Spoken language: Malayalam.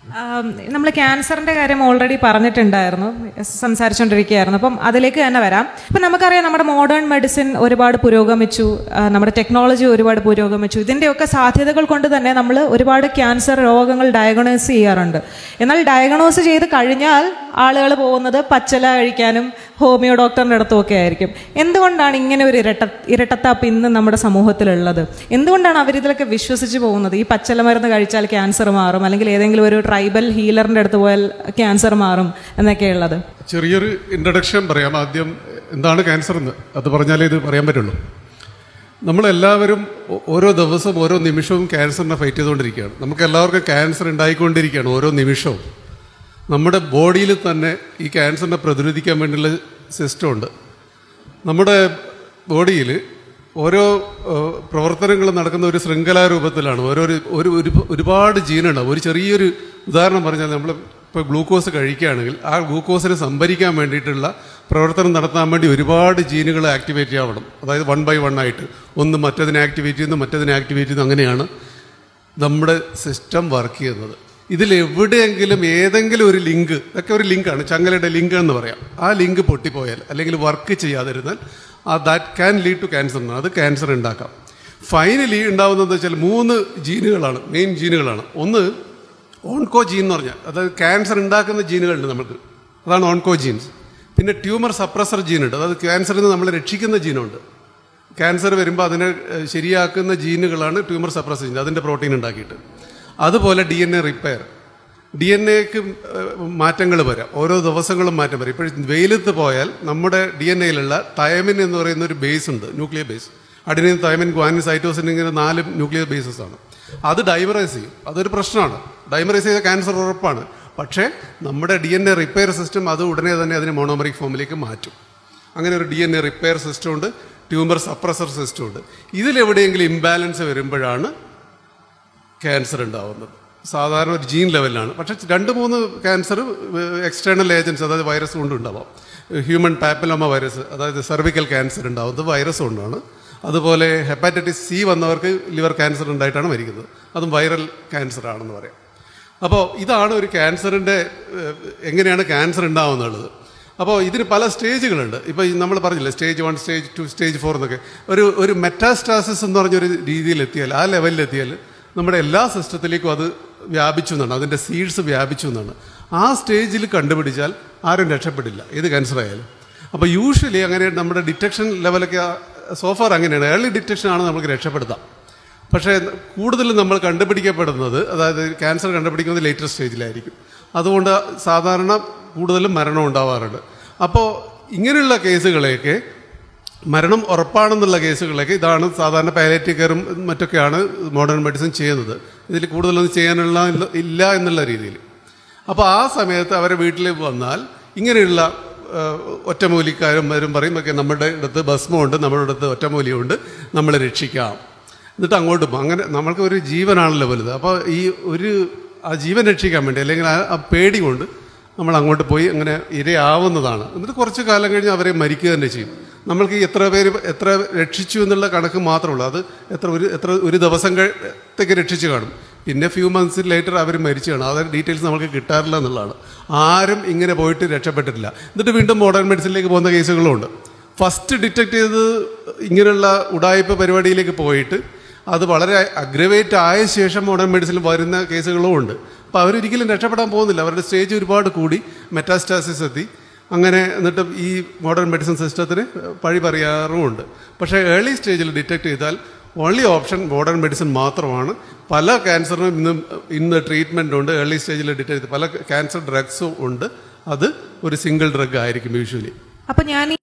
നമ്മൾ ക്യാൻസറിൻ്റെ കാര്യം ഓൾറെഡി പറഞ്ഞിട്ടുണ്ടായിരുന്നു, സംസാരിച്ചുകൊണ്ടിരിക്കുകയായിരുന്നു. അപ്പം അതിലേക്ക് തന്നെ വരാം. ഇപ്പം നമുക്കറിയാം നമ്മുടെ മോഡേൺ മെഡിസിൻ ഒരുപാട് പുരോഗമിച്ചു, നമ്മുടെ ടെക്നോളജി ഒരുപാട് പുരോഗമിച്ചു. ഇതിൻ്റെയൊക്കെ സാധ്യതകൾ കൊണ്ട് തന്നെ നമ്മൾ ഒരുപാട് ക്യാൻസർ രോഗങ്ങൾ ഡയഗ്നോസ് ചെയ്യാറുണ്ട്. എന്നാൽ ഡയഗ്നോസ് ചെയ്ത് കഴിഞ്ഞാൽ ആളുകൾ പോകുന്നത് പച്ചില കഴിക്കാനും ഹോമിയോ ഡോക്ടറിൻ്റെ അടുത്തും ഒക്കെ ആയിരിക്കും. എന്തുകൊണ്ടാണ് ഇങ്ങനെ ഒരു ഇരട്ടത്താപ്പ് ഇന്ന് നമ്മുടെ സമൂഹത്തിലുള്ളത്? എന്തുകൊണ്ടാണ് അവരിതിലൊക്കെ വിശ്വസിച്ച് പോകുന്നത്? ഈ പച്ചില മരുന്ന് കഴിച്ചാൽ ക്യാൻസർ മാറും, അല്ലെങ്കിൽ ഏതെങ്കിലും ഒരു ട്രൈബൽ ഹീലറിൻ്റെ അടുത്ത് പോയാൽ ക്യാൻസർ മാറും എന്നൊക്കെയുള്ളത്. ചെറിയൊരു ഇൻട്രഡക്ഷൻ പറയാം. ആദ്യം എന്താണ് ക്യാൻസർ എന്ന് അത് പറഞ്ഞാലേ ഇത് പറയാൻ പറ്റുള്ളൂ. നമ്മളെല്ലാവരും ഓരോ ദിവസവും ഓരോ നിമിഷവും ക്യാൻസറിനെ ഫൈറ്റ് ചെയ്തുകൊണ്ടിരിക്കുകയാണ്. നമുക്ക് എല്ലാവർക്കും ക്യാൻസർ ഉണ്ടായിക്കൊണ്ടിരിക്കുകയാണ് ഓരോ നിമിഷവും. നമ്മുടെ ബോഡിയിൽ തന്നെ ഈ ക്യാൻസറിനെ പ്രതിരോധിക്കാൻ വേണ്ടിയുള്ള സിസ്റ്റം ഉണ്ട്. നമ്മുടെ ബോഡിയിൽ ഓരോ പ്രവർത്തനങ്ങളും നടക്കുന്ന ഒരു ശൃംഖലാരൂപത്തിലാണ്. ഒരുപാട് ജീനുണ്ടാവും. ഒരു ചെറിയൊരു ഉദാഹരണം പറഞ്ഞാൽ, നമ്മൾ ഇപ്പോൾ ഗ്ലൂക്കോസ് കഴിക്കുകയാണെങ്കിൽ ആ ഗ്ലൂക്കോസിനെ സംഭരിക്കാൻ വേണ്ടിയിട്ടുള്ള പ്രവർത്തനം നടത്താൻ വേണ്ടി ഒരുപാട് ജീനുകൾ ആക്ടിവേറ്റ് ചെയ്യണം. അതായത് 1 by 1 ആയിട്ട് ഒന്ന് മറ്റതിനെ ആക്ടിവേറ്റ് ചെയ്യുന്നു, മറ്റതിനെ ആക്ടിവേറ്റ് ചെയ്യുന്നു. അങ്ങനെയാണ് നമ്മുടെ സിസ്റ്റം വർക്ക് ചെയ്യുന്നത്. ഇതിലെവിടെയെങ്കിലും ഏതെങ്കിലും ഒരു ലിങ്ക്, ഇതൊക്കെ ഒരു ലിങ്കാണ്, ചങ്ങലയുടെ ലിങ്ക് എന്ന് പറയാം, ആ ലിങ്ക് പൊട്ടിപ്പോയാൽ അല്ലെങ്കിൽ വർക്ക് ചെയ്യാതിരുന്നാൽ that can lead to cancer. അത് ക്യാൻസർ ഉണ്ടാക്കാം. ഫൈനലി ഉണ്ടാകുന്നത് വെച്ചാൽ 3 ജീനുകളാണ്, മെയിൻ ജീനുകളാണ്. ഒന്ന് ഓൺകോ ജീൻ എന്ന് പറഞ്ഞാൽ, അതായത് ക്യാൻസർ ഉണ്ടാക്കുന്ന ജീനുകളുണ്ട് നമുക്ക്, അതാണ് ഓൺകോ ജീൻസ്. പിന്നെ ട്യൂമർ സപ്രസർ ജീനുണ്ട്, അതായത് ക്യാൻസറിൽ നിന്ന് നമ്മളെ രക്ഷിക്കുന്ന ജീനുണ്ട്. ക്യാൻസർ വരുമ്പോൾ അതിനെ ശരിയാക്കുന്ന ജീനുകളാണ് ട്യൂമർ സപ്രസർ ജീൻ, അതിൻ്റെ പ്രോട്ടീൻ ഉണ്ടാക്കിയിട്ട്. അതുപോലെ DNA റിപ്പയർ, DNA-ക്ക് മാറ്റങ്ങൾ വരാം, ഓരോ ദിവസങ്ങളും മാറ്റം വരും. ഇപ്പോൾ വെയിലത്ത് പോയാൽ നമ്മുടെ DNA-യിലുള്ള തൈമിൻ എന്ന് പറയുന്ന ഒരു ബേസ് ഉണ്ട്, nuclear base. Adenine, thymine, guanine, cytosine, ഇങ്ങനെ 4 ന്യൂക്ലിയർ ബേസസ് ആണ്. അത് ഡൈമറൈസ് ചെയ്യും, അതൊരു പ്രശ്നമാണ്. ഡൈമറൈസ് ചെയ്ത ക്യാൻസർ ഉറപ്പാണ്. പക്ഷേ നമ്മുടെ DNA റിപ്പയർ സിസ്റ്റം അത് ഉടനെ തന്നെ അതിനെ മോണോമറിക് ഫോമിലേക്ക് മാറ്റും. അങ്ങനെ ഒരു DNA റിപ്പയർ സിസ്റ്റം ഉണ്ട്, ട്യൂമർ സപ്രസർ സിസ്റ്റം ഉണ്ട്. ഇതിലെവിടെയെങ്കിലും ഇംബാലൻസ് വരുമ്പോഴാണ് ക്യാൻസർ ഉണ്ടാവുന്നത്. സാധാരണ ഒരു ജീൻ ലെവലിലാണ്. പക്ഷേ 2-3 ക്യാൻസർ എക്സ്റ്റേണൽ ഏജൻസ്, അതായത് വൈറസ് കൊണ്ടുണ്ടാവാം. ഹ്യൂമൻ പാപ്പിലോമ വൈറസ്, അതായത് സെർവിക്കൽ ക്യാൻസർ ഉണ്ടാവുന്നത് വൈറസ് കൊണ്ടാണ്. അതുപോലെ ഹെപ്പാറ്റൈറ്റിസ് C വന്നവർക്ക് ലിവർ ക്യാൻസർ ഉണ്ടായിട്ടാണ് മരിക്കുന്നത്, അതും വൈറൽ ക്യാൻസർ ആണെന്ന് പറയാം. അപ്പോൾ ഇതാണ് ഒരു ക്യാൻസറിൻ്റെ എങ്ങനെയാണ് ക്യാൻസർ ഉണ്ടാവുന്നുള്ളത്. അപ്പോൾ ഇതിന് പല സ്റ്റേജുകളുണ്ട്. ഇപ്പോൾ നമ്മൾ പറഞ്ഞില്ലേ, സ്റ്റേജ് 1, സ്റ്റേജ് 2, സ്റ്റേജ് 4 എന്നൊക്കെ. ഒരു മെറ്റാസ്റ്റാസിസ് എന്ന് പറഞ്ഞൊരു രീതിയിലെത്തിയാൽ, ആ ലെവലിലെത്തിയാൽ നമ്മുടെ എല്ലാ സിസ്റ്റത്തിലേക്കും അത് വ്യാപിച്ചു എന്നാണ്, അതിൻ്റെ സീഡ്സ് വ്യാപിച്ചു എന്നാണ്. ആ സ്റ്റേജിൽ കണ്ടുപിടിച്ചാൽ ആരും രക്ഷപ്പെടില്ല, ഏത് ക്യാൻസർ ആയാലും. അപ്പോൾ യൂഷ്വലി അങ്ങനെ നമ്മുടെ ഡിറ്റക്ഷൻ ലെവലൊക്കെ സോഫാർ അങ്ങനെയാണ്. ഏർലി ഡിറ്റക്ഷൻ ആണ് നമുക്ക് രക്ഷപ്പെടുത്താം. പക്ഷേ കൂടുതലും നമ്മൾ കണ്ടുപിടിക്കപ്പെടുന്നത്, അതായത് ക്യാൻസർ കണ്ടുപിടിക്കുന്നത് ലേറ്റർ സ്റ്റേജിലായിരിക്കും. അതുകൊണ്ട് സാധാരണ കൂടുതലും മരണം ഉണ്ടാവാറുണ്ട്. അപ്പോൾ ഇങ്ങനെയുള്ള കേസുകളെയൊക്കെ, മരണം ഉറപ്പാണെന്നുള്ള കേസുകളൊക്കെ, ഇതാണ് സാധാരണ പാലിയേറ്റീവ് കെയറും മറ്റൊക്കെയാണ് മോഡേൺ മെഡിസിൻ ചെയ്യുന്നത്. ഇതിൽ കൂടുതലൊന്നും ചെയ്യാനുള്ള ഇല്ല എന്നുള്ള രീതിയിൽ. അപ്പോൾ ആ സമയത്ത് അവരെ വീട്ടിൽ വന്നാൽ ഇങ്ങനെയുള്ള ഒറ്റമൂലിക്കാരും വരും പറയും, ഒക്കെ നമ്മുടെ അടുത്ത് ഭസ്മമുണ്ട്, നമ്മുടെ അടുത്ത് ഒറ്റമൂലിയുണ്ട്, നമ്മളെ രക്ഷിക്കാം. എന്നിട്ട് അങ്ങോട്ട് പോകും. അങ്ങനെ നമ്മൾക്ക് ഒരു ജീവനാണല്ലോ വലുത്. അപ്പോൾ ആ ജീവൻ രക്ഷിക്കാൻ വേണ്ടി, അല്ലെങ്കിൽ ആ പേടി കൊണ്ട് നമ്മൾ അങ്ങോട്ട് പോയി അങ്ങനെ ഇരയാവുന്നതാണ്. എന്നിട്ട് കുറച്ച് കാലം കഴിഞ്ഞ് അവരെ മരിക്കുക തന്നെ ചെയ്യും. നമ്മൾക്ക് എത്ര രക്ഷിച്ചു എന്നുള്ള കണക്ക് മാത്രമേ ഉള്ളൂ. അത് ഒരു ദിവസത്തേക്ക് രക്ഷിച്ചു കാണും, പിന്നെ ഫ്യൂ മന്ത്സ് ലേറ്റർ അവർ മരിച്ചു കാണും. അതായത് ഡീറ്റെയിൽസ് നമുക്ക് കിട്ടാറില്ല എന്നുള്ളതാണ്. ആരും ഇങ്ങനെ പോയിട്ട് രക്ഷപ്പെട്ടിട്ടില്ല. എന്നിട്ട് വീണ്ടും മോഡേൺ മെഡിസിനിലേക്ക് പോകുന്ന കേസുകളുമുണ്ട്. ഫസ്റ്റ് ഡിറ്റക്ട് ചെയ്ത് ഇങ്ങനെയുള്ള ഉഡായിപ്പ് പരിപാടിയിലേക്ക് പോയിട്ട് അത് വളരെ അഗ്രവേറ്റ് ആയ ശേഷം മോഡേൺ മെഡിസിനിൽ വരുന്ന കേസുകളും ഉണ്ട്. അപ്പോൾ അവരൊരിക്കലും രക്ഷപ്പെടാൻ പോകുന്നില്ല. അവരുടെ സ്റ്റേജ് ഒരുപാട് കൂടി, മെറ്റാസ്റ്റാസിസ് എത്തി. അങ്ങനെ എന്നിട്ട് ഈ മോഡേൺ മെഡിസിൻ സിസ്റ്റത്തിന് പഴി പറയാറുമുണ്ട്. പക്ഷേ ഏർലി സ്റ്റേജിൽ ഡിറ്റക്ട് ചെയ്താൽ ഓൺലി ഓപ്ഷൻ മോഡേൺ മെഡിസിൻ മാത്രമാണ്. പല ക്യാൻസറിനും ഇന്ന് ട്രീറ്റ്മെൻ്റ് ഉണ്ട്. ഏർലി സ്റ്റേജിൽ ഡിറ്റക്ട് ചെയ്ത് പല ക്യാൻസർ ഡ്രഗ്സും ഉണ്ട്. അത് ഒരു സിംഗിൾ ഡ്രഗ് ആയിരിക്കും യൂഷ്വലി. അപ്പോൾ ഞാൻ